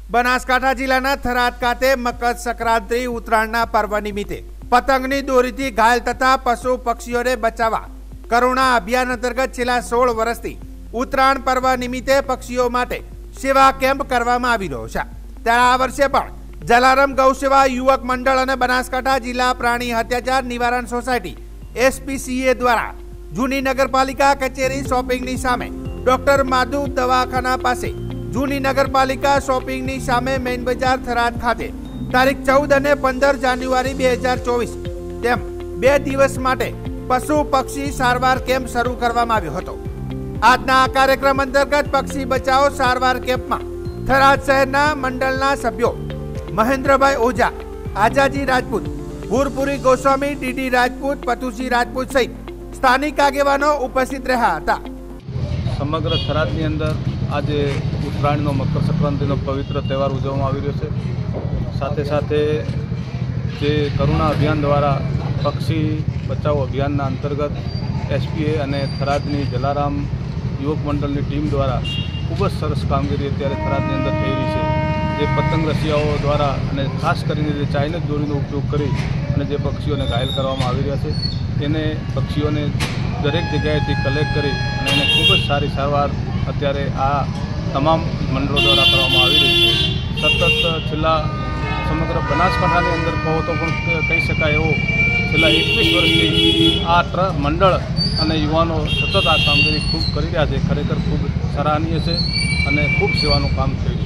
બનાસકાંઠા જિલ્લાના થરાદ ખાતે મકર સંક્રાંતિ ઉત્તરાયણના પર્વ નિમિત્તે પતંગની દોરીથી ઘાયલ થતા પશુ પક્ષીઓને બચાવવા કરુણા અભિયાન અંતર્ગત છેલ્લા 16 વર્ષથી ઉત્તરાયણ પર્વ નિમિત્તે પક્ષીઓ માટે સેવા કેમ્પ કરવામાં આવી રહ્યો છે। ત્યારે આ વર્ષે પણ જલારામ ગૌસેવા યુવક મંડળ અને બનાસકાંઠા જિલ્લા પ્રાણી અત્યાચાર નિવારણ સોસાયટી SPCA દ્વારા જૂની નગરપાલિકા કચેરી શોપિંગની સામે ડોક્ટર માધુ દવાખાના પાસે જૂની નગરપાલિકા શોપિંગની સામે મેઇન બજાર થરાદ ખાતે તારીખ 14 અને 15 જાન્યુઆરી 2024 તેમ 2 દિવસ માટે પશુ પક્ષી સારવાર કેમ્પ શરૂ કરવામાં આવ્યો હતો। આજના આ કાર્યક્રમ અંતર્ગત પક્ષી બચાવો સારવાર કેમ્પમાં થરાદ શહેરના મંડળના સભ્યો મહેન્દ્રભાઈ ઓઝા, આજાજી રાજપૂત, ભૂરપુરી ગોસ્વામી, DD રાજપૂત, પતુસિંહ રાજપૂત સહિત સ્થાનિક આગેવાનો ઉપસ્થિત રહ્યા હતા। સમગ્ર થરાદની અંદર આજે ઉત્તરાયણનો મકર સંક્રાંતિનો પવિત્ર તહેવાર ઉજવવામાં આવી રહ્યો છે। સાથે સાથે જે કરુણા અભિયાન દ્વારા પક્ષી બચાવો અભિયાનના અંતર્ગત SPA અને થરાદની જલારામ યુવક મંડળની ટીમ દ્વારા ખૂબ જ સરસ કામગીરી અત્યારે થરાદની અંદર થઈ રહી છે। જે પતંગ રસિયાઓ દ્વારા અને ખાસ કરીને જે ચાઇનીઝ દોરીનો ઉપયોગ કરી અને જે પક્ષીઓને ઘાયલ કરવામાં આવી રહ્યા છે તેને પક્ષીઓને દરેક જગ્યાએથી કલેક્ટ કરી અને એને ખૂબ જ સારી સારવાર અત્યારે આ તમામ મંડળો દ્વારા કરવામાં આવી રહી છે। સતત છેલ્લા સમગ્ર બનાસકાંઠાની અંદર કહો તો પણ કહી શકાય એવો છેલ્લા 21 વર્ષથી આ મંડળ અને યુવાનો સતત આ કામગીરી ખૂબ કરી રહ્યા છે। ખરેખર ખૂબ સરાહનીય છે અને ખૂબ સેવાનું કામ થઈ રહ્યું છે।